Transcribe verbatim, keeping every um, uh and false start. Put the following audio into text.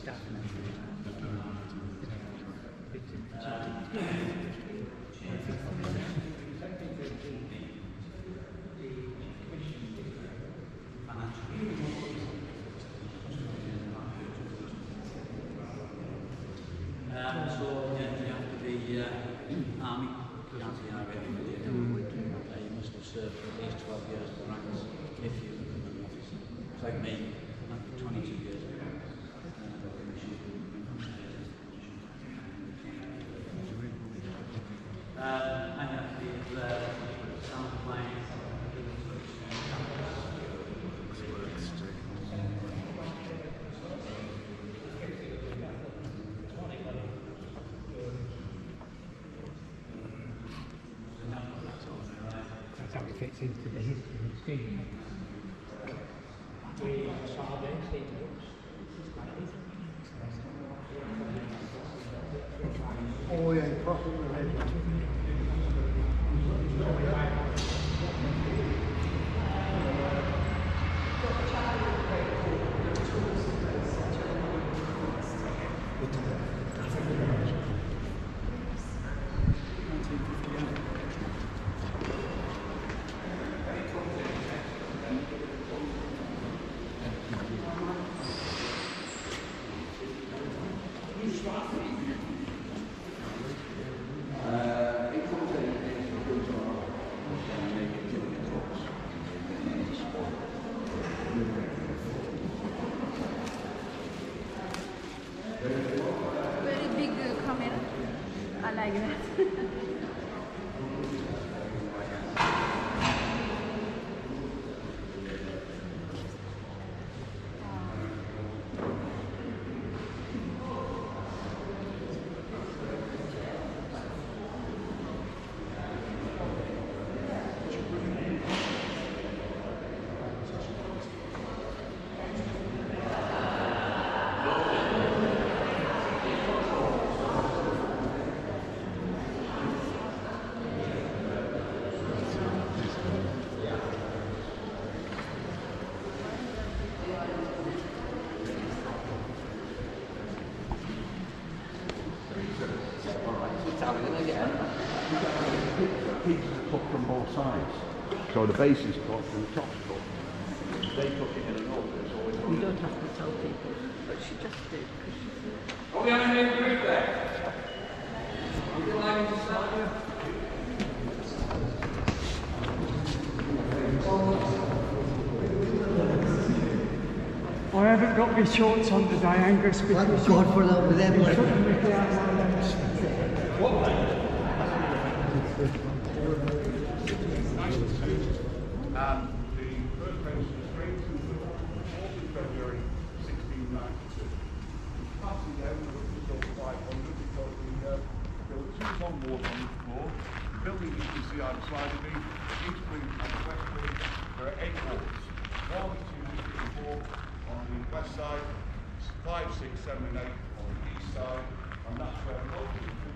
staff and Um, so yeah, you have to be uh, army, can't see how ready with you. Mm. Uh, you must have served for at least twelve years in the ranks if you become an officer. It's like me, I'm twenty-two years ago. Uh, I have the uh, sound playing. that's how it fits into the history of the scheme. Oh yeah, profit related. Very big uh, camera. I like that. Pieces cut from both sides. So the base is cut and the top's cut. They took it in an order, so it's You don't have to tell people, but she just did. Because she said, Are we having a group there? Would you like me to start you? I haven't got my shorts on today, Angus, because Thank God for that with them. you couldn't make it out my legs. What? And the first bench was raised on the fourth of February sixteen ninety-two. Passing down was just over five hundred because the, uh, there were two on board on the floor. The building you can see either side of me, east wing and the west wing, there are eight walls. One, two, three, four on the west side, five, six, seven and eight on the east side, and that's where most of the